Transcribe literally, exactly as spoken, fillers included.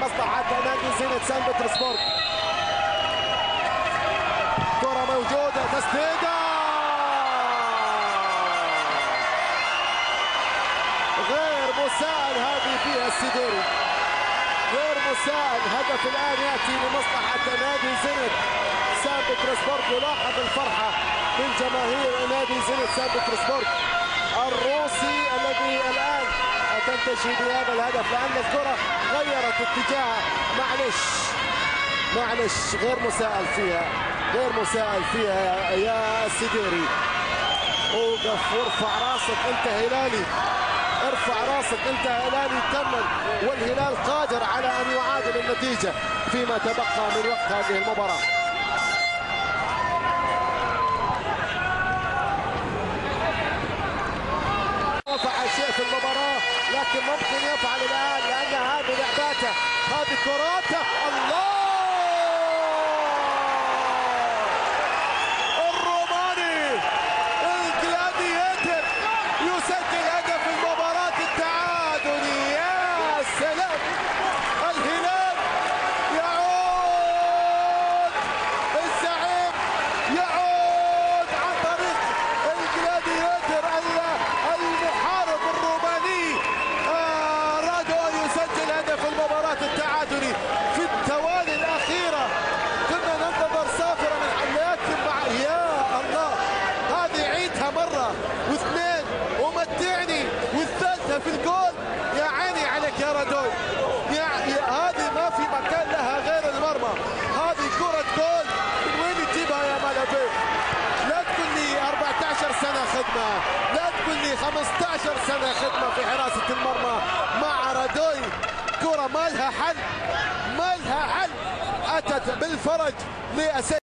لمصلحة نادي زينة سان بطرسبورغ. كرة موجودة، تسديدة غير مساءل هذه فيها السديري، غير مساءل. هدف الآن يأتي لمصلحة نادي زينة سان بطرسبورغ. يلاحظ الفرحة من جماهير نادي زينة سان بطرسبورغ الروسي الذي الآن تنتشي بهذا الهدف، لأن الكرة غيرت اتجاهها. معلش معلش غير مساءل فيها، غير مساءل فيها يا سديري. اوقف وارفع راسك انت هلالي، ارفع راسك انت هلالي، كمل، والهلال قادر على ان يعادل النتيجة فيما تبقى من وقت هذه المباراة. فعل شيء في المباراة لكن ممكن يفعل الآن، لأن هذه لعباته، هذه كراته. الله، الروماني الجلاديتر يسجل هدف المباراة التعادلي. يا سلام، الهلال يعود، الزعيم يعود عن طريق الجلاديتر المحارب الروماني. آه رادو يسجل هدف المباراة التعادلي في التوالي الأخيرة. كنا ننتظر سافرا من لكن مع يا الله، هذه عيدها مرة واثنين ومتعني، والثالثة في الجول. يا عيني عليك يا رادو، يا هذه ما في مكان لها غير المرمى. هذه كرة جول، من وين تجيبها يا ملابي؟ لا تقول لي أربعة عشر سنة خدمة، لا تقول لي خمسة عشر سنة خدمة في حراسة المرمى مع رادوي. كرة ما لها حل، ما لها حل، أتت بالفرج لأسد.